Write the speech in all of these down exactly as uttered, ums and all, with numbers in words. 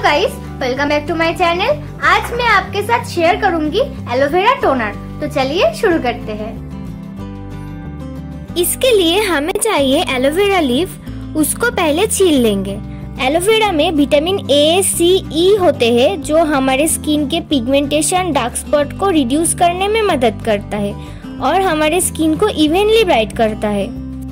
Guys, welcome back to my channel. आज मैं आपके साथ शेयर करूंगी एलोवेरा टोनर। तो चलिए शुरू करते हैं। इसके लिए हमें चाहिए एलोवेरा लीफ। उसको पहले छील लेंगे। एलोवेरा में विटामिन ए, सी, ई होते हैं जो हमारे स्किन के पिगमेंटेशन, डार्क स्पॉट को रिड्यूस करने में मदद करता है और हमारे स्किन को इवनली ब्राइट करता है।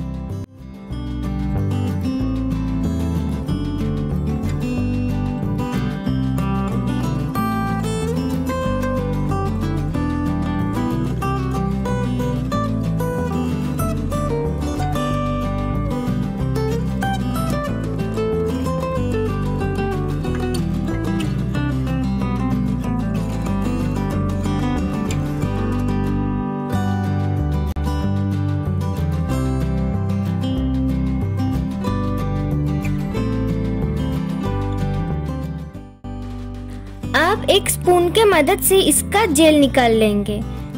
अब एक स्पून के मदद से इसका जेल निकाल लेंगे।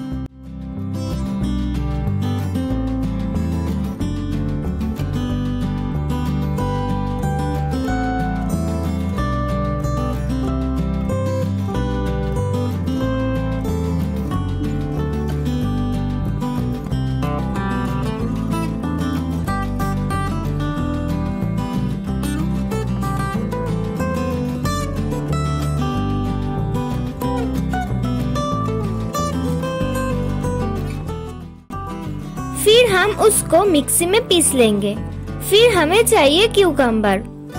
फिर हम उसको मिक्सी में पीस लेंगे। फिर हमें चाहिए क्यूकम्बर।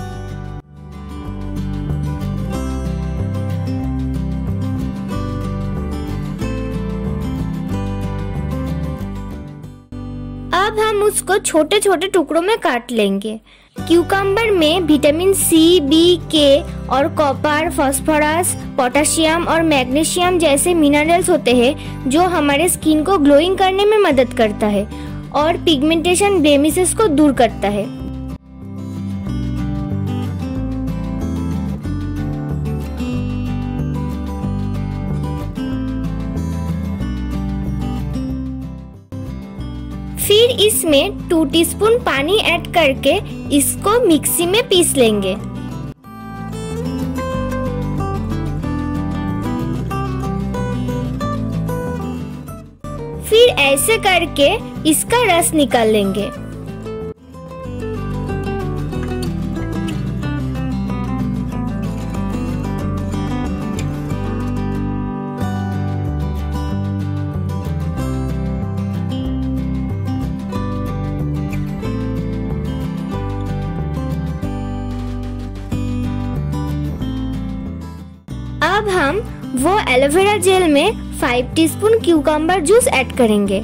अब हम उसको छोटे छोटे टुकड़ों में काट लेंगे। क्यूकम्बर में विटामिन सी, बी, के और कॉपर, फास्फोरस, पोटेशियम और मैग्नीशियम जैसे मिनरल्स होते हैं जो हमारे स्किन को ग्लोइंग करने में मदद करता है और पिगमेंटेशन, ब्लेमिशेस को दूर करता है। फिर इसमें टू टीस्पून पानी ऐड करके इसको मिक्सी में पीस लेंगे। फिर ऐसे करके इसका रस निकाल लेंगे। अब हम वो एलोवेरा जेल में five teaspoon cucumber juice add करेंगे।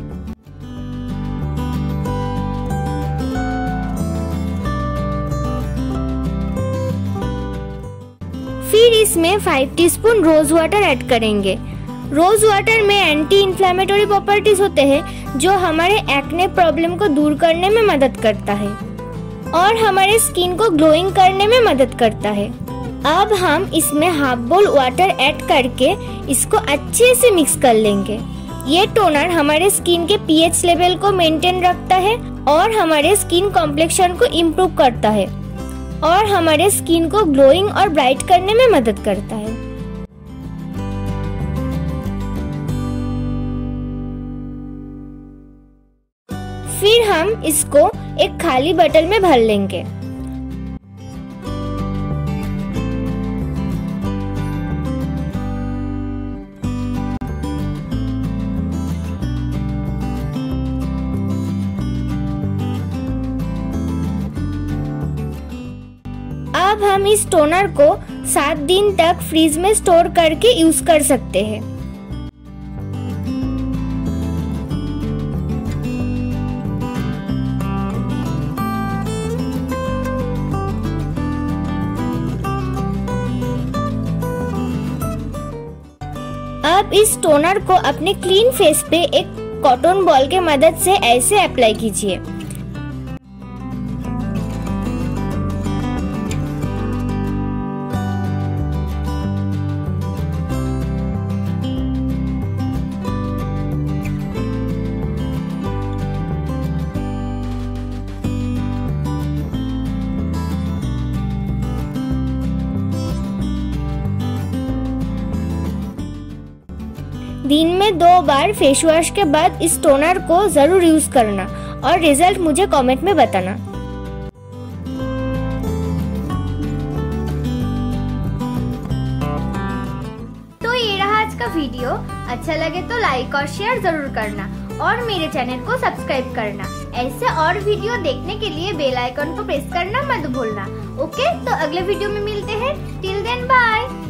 फिर इसमें five teaspoon rose water add करेंगे। रोज वाटर में एंटी इन्फ्लेमेटरी प्रॉपर्टीज होते हैं जो हमारे एक्ने प्रॉब्लम को दूर करने में मदद करता है और हमारे स्किन को ग्लोइंग करने में मदद करता है। अब हम इसमें हाफ बोल वाटर ऐड करके इसको अच्छे से मिक्स कर लेंगे। ये टोनर हमारे स्किन के पीएच लेवल को मेंटेन रखता है और हमारे स्किन कॉम्प्लेक्शन को इम्प्रूव करता है और हमारे स्किन को ग्लोइंग और ब्राइट करने में मदद करता है। फिर हम इसको एक खाली बोतल में भर लेंगे। अब हम इस टोनर को सात दिन तक फ्रीज में स्टोर करके यूज कर सकते हैं। अब इस टोनर को अपने क्लीन फेस पे एक कॉटन बॉल के मदद से ऐसे अप्लाई कीजिए। दिन में दो बार फेस वॉश के बाद इस टोनर को जरूर यूज करना और रिजल्ट मुझे कमेंट में बताना। तो ये रहा आज का वीडियो। अच्छा लगे तो लाइक और शेयर जरूर करना और मेरे चैनल को सब्सक्राइब करना। ऐसे और वीडियो देखने के लिए बेल आइकन को प्रेस करना मत भूलना। ओके, तो अगले वीडियो में मिलते हैं। Till then bye.